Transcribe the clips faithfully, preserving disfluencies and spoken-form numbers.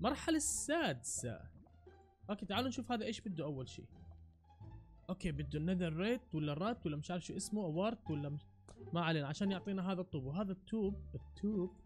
المرحلة السادسة. اوكي تعالوا نشوف هذا ايش بده اول شيء. اوكي بده النذر ريت ولا رات ولا مش عارف شو اسمه، اوارت ولا مش... ما علينا، عشان يعطينا هذا الطوب، وهذا التوب التوب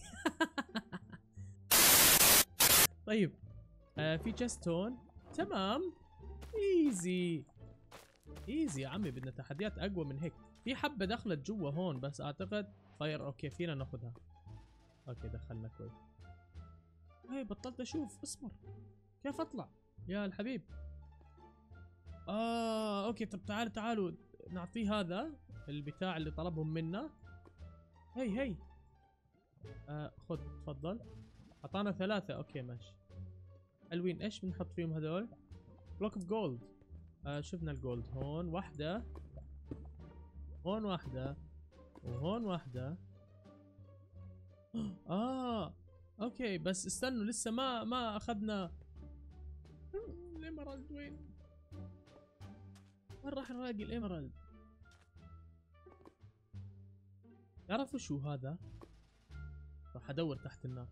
طيب آه في تشستون. تمام ايزي ايزي يا عمي، بدنا تحديات اقوى من هيك. في حبة دخلت جوا هون بس اعتقد فاير. اوكي فينا ناخذها. اوكي دخلنا كويس. هاي بطلت اشوف، اصبر كيف اطلع يا الحبيب. اه اوكي طب تعالوا تعالوا نعطيه هذا البتاع اللي طلبهم منا. هي هي آه خذ تفضل. اعطانا ثلاثة. اوكي ماشي حلوين. ايش بنحط فيهم هذول؟ بلوك اوف جولد. آه شفنا الجولد هون واحدة، هون واحدة، وهون واحدة. اه اوكي بس استنوا لسه ما ما اخذنا الإيمرالد. وين وين راح نلاقي الإيمرالد؟ تعرفوا شو هذا؟ راح ادور تحت النار.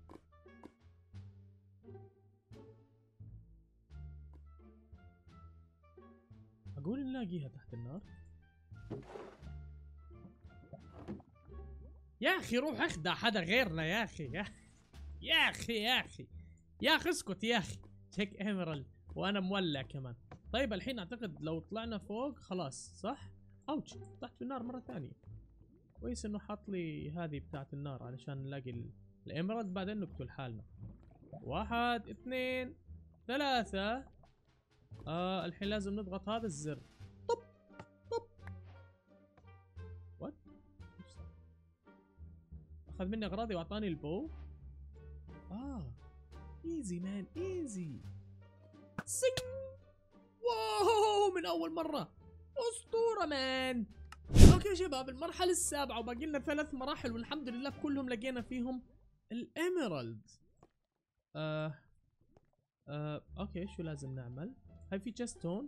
اقول نلاقيها تحت النار. يا اخي روح اخدع حدا غيرنا يا اخي. يا, يا اخي يا اخي يا اخي اسكت يا اخي. تشيك ايمرالد وانا مولع كمان. طيب الحين اعتقد لو طلعنا فوق خلاص صح؟ اوتش طحت في النار مرة ثانية. كويس انه حاط لي هذه بتاعت النار علشان نلاقي الايمرالد بعدين نقتل حالنا. واحد اثنين ثلاثة. آه الحين لازم نضغط هذا الزر. طب طب وات؟ اخذ مني اغراضي واعطاني البو. اه ايزي مان ايزي. سينج. واو من اول مرة. اسطورة مان. اوكي يا شباب المرحلة السابعة وباقي لنا ثلاث مراحل والحمد لله كلهم لقينا فيهم الاميرالد. آه آه اوكي شو لازم نعمل؟ هاي في تشستون.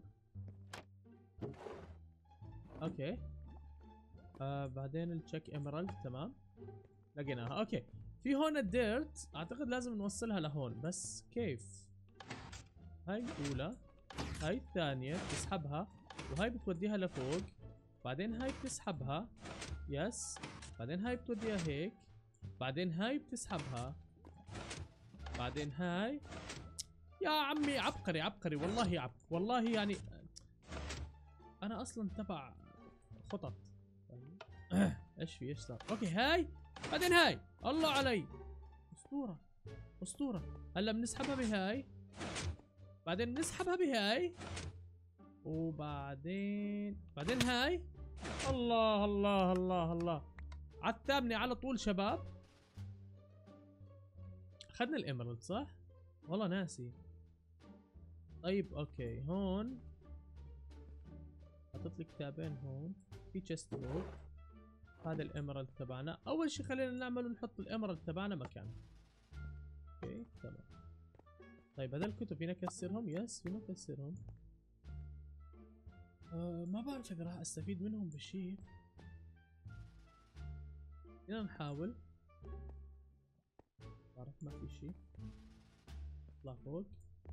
اوكي آه بعدين التشيك ايمرالد. تمام لقيناها. اوكي في هون الديرت اعتقد لازم نوصلها لهون بس كيف؟ هاي الاولى، هاي الثانية تسحبها وهاي بتوديها لفوق، بعدين هاي بتسحبها يس، بعدين هاي بتوديها هيك، بعدين هاي بتسحبها، بعدين هاي. يا عمي عبقري عبقري والله عب والله يعني انا اصلا تبع خطط. ايش في ايش صار؟ اوكي هاي بعدين هاي. الله علي اسطورة اسطورة. هلا بنسحبها بهاي بعدين بنسحبها بهاي وبعدين بعدين هاي. الله الله الله الله عتابني على طول شباب. اخذنا الاميرالد صح؟ والله ناسي. طيب اوكي هون حطيت لي كتابين هون في تشست فوق. هذا الاميرالد تبعنا. اول شيء خلينا نعمل نحط الاميرالد تبعنا مكانه. اوكي تمام. طيب هذا الكتب فينا نكسرهم؟ يس فينا نكسرهم. أه ما بعرف اذا راح استفيد منهم بشيء. فينا نحاول. بعرف ما في شيء. اطلع فوق.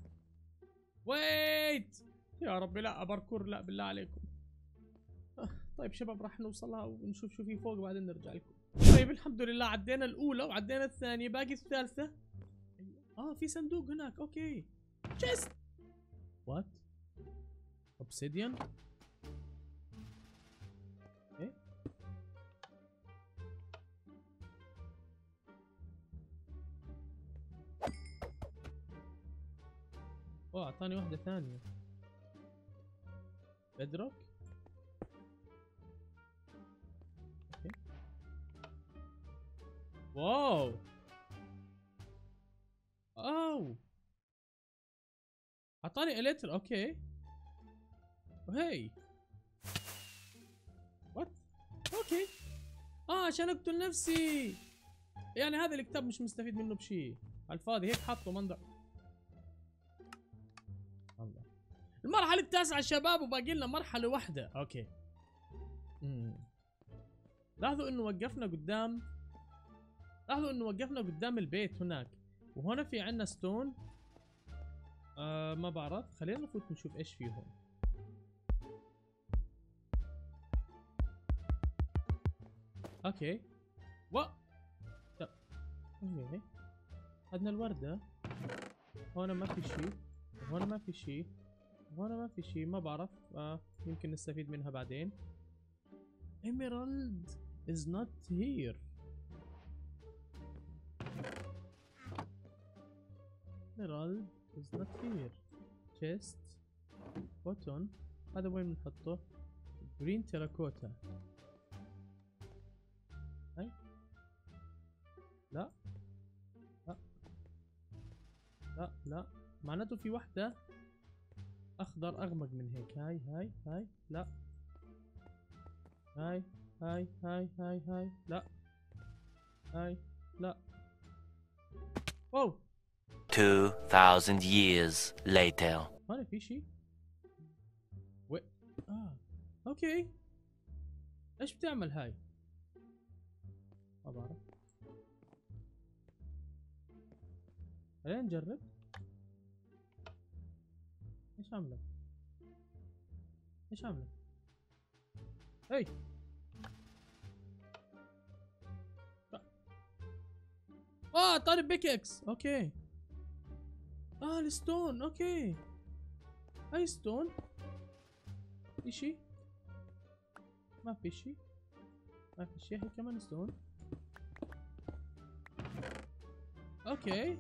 ويت يا ربي لا باركور لا بالله عليكم. أه طيب شباب راح نوصلها ونشوف شو في فوق بعدين نرجع لكم. طيب الحمد لله عدينا الاولى وعدينا الثانية باقي الثالثة. اه في صندوق هناك. اوكي تشيست. وات اوبسيديان. ايه اوه اعطاني واحدة ثانية. بدروك. اوكي واو اوه اعطاني اليتر. اوكي وهي وات. اوكي اه عشان اقتل نفسي. يعني هذا الكتاب مش مستفيد منه بشيء على الفاضي هيك حاطه منظر. الله. المرحلة التاسعة شباب وباقي لنا مرحلة واحدة. اوكي امم لاحظوا انه وقفنا قدام لاحظوا انه وقفنا قدام البيت هناك. وهنا في عندنا ستون. آه ما بعرف، خلينا نفوت نشوف ايش في هون. اوكي و اوكي عندنا الوردة. هون ما في شيء، هون ما في شيء، هون ما في شيء، ما بعرف. آه يمكن نستفيد منها بعدين. Emerald is not here. Emerald is not here. Chest button. هذا وين بنحطه؟ green terracotta. هاي لا لا لا لا، معناته في وحدة اخضر اغمق من هيك. هاي هاي هاي لا، هاي هاي هاي هاي هاي لا، هاي لا. اوه two thousand years later. هون في شيء. وي اه اوكي، ايش بتعمل هاي؟ ما بعرف، خلينا نجرب. ايش عامله؟ ايش عامله؟ هي اه طالب بيككس. اوكي اه الستون. اوكي هاي ستون. في شي؟ ما في شي، ما في شي. هي كمان ستون. اوكي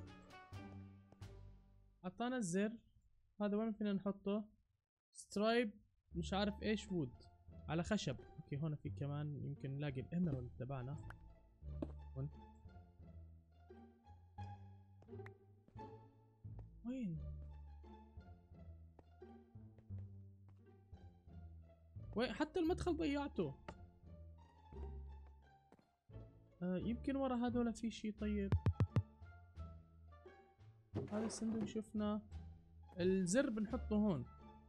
عطانا الزر. هذا وين فينا نحطه؟ سترايب مش عارف ايش وود على خشب. اوكي هون في كمان يمكن نلاقي الاميرالد تبعنا. هون وين؟ وين؟ حتى المدخل ضيعته. آه يمكن ورا هذول في شي. طيب هذا الصندوق شفنا. الزر بنحطه هون.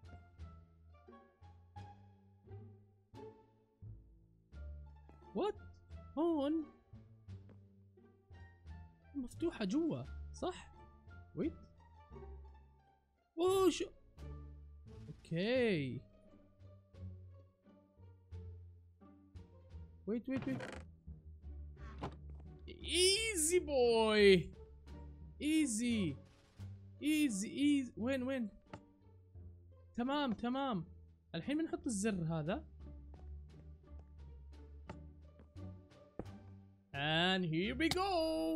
وات؟ هون مفتوحة جوا صح؟ ويت اوه شو. اوكي ويت ويت ويت. ايزي بوي، ايزي ايزي ايزي. وين وين؟ تمام تمام. الحين بنحط الزر هذا and here we go.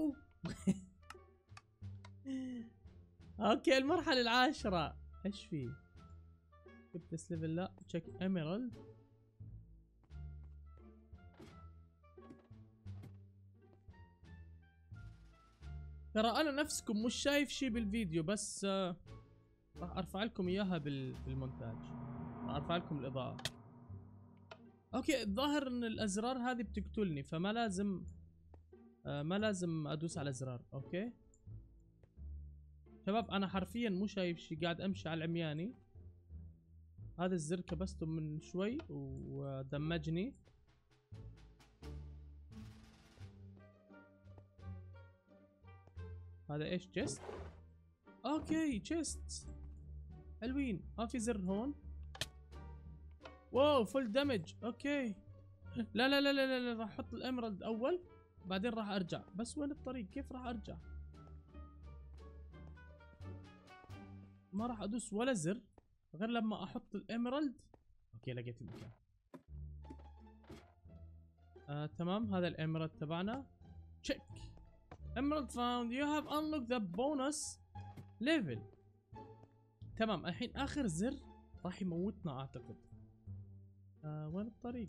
اوكي المرحلة العاشرة. ايش في؟ جبت ليفل لا. تشيك ايميرالد. ترى انا نفسكم مش شايف شي بالفيديو، بس آه راح ارفع لكم اياها بالمونتاج. راح ارفع لكم الاضاءة. اوكي الظاهر ان الازرار هذه بتقتلني، فما لازم آه ما لازم ادوس على زرار. اوكي شباب انا حرفيا مو شايف شي، قاعد امشي على العمياني. هذا الزر كبسته من شوي ودمجني. هذا ايش؟ تشيست. اوكي تشيست حلوين. اه في زر هون. واو فول دمج. اوكي لا لا لا لا لا، راح احط الاميرالد اول بعدين راح ارجع. بس وين الطريق؟ كيف راح ارجع؟ ما راح ادوس ولا زر غير لما احط الاميرالد. اوكي لقيت المكان. آه تمام هذا الاميرالد تبعنا. تشيك emerald found. you have unlocked the bonus level. تمام الحين اخر زر راح يموتنا اعتقد. آه وين الطريق؟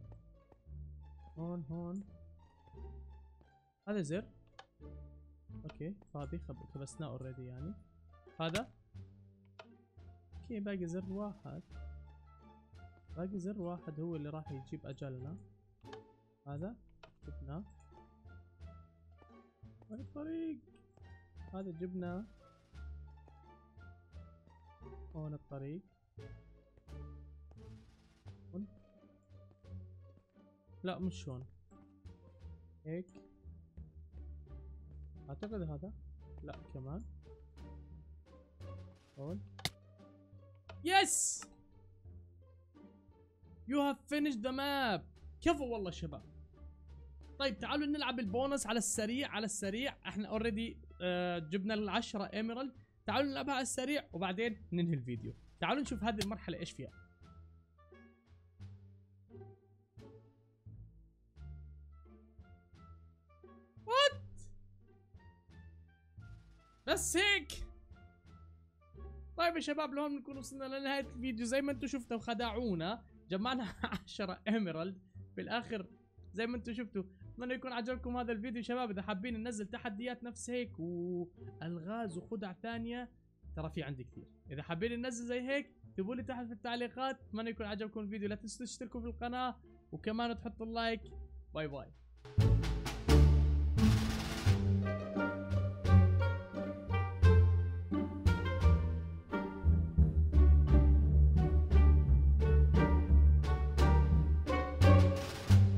هون هون. هذا زر. اوكي فاضي كبسناه اوريدي يعني. هذا اوكي باقي زر واحد. باقي زر واحد هو اللي راح يجيب اجلنا. هذا جبناه. وين الطريق؟ هذا جبناه. هون الطريق. هون. لا مش هون. هيك اعتقد هذا. لا كمان هون. يس يو هاف فينيشد ذا ماب. كفو والله شباب. طيب تعالوا نلعب البونص على السريع على السريع. احنا اوريدي آه جبنا العشرة ايميرالد. تعالوا نلعبها على السريع وبعدين ننهي الفيديو. تعالوا نشوف هذه المرحلة ايش فيها. وات بس هيك. طيب يا شباب لهون بنكون وصلنا لنهاية الفيديو. زي ما انتم شفتوا خدعونا، جمعنا عشرة ايميرالد في الاخر زي ما انتم شفتوا. اتمنى يكون عجبكم هذا الفيديو شباب. اذا حابين ننزل تحديات نفس هيك والغاز وخدع ثانيه ترى في عندي كثير. اذا حابين ننزل زي هيك اكتبوا لي تحت في التعليقات. اتمنى يكون عجبكم الفيديو. لا تنسوا تشتركوا في القناه وكمان تحطوا اللايك. باي باي.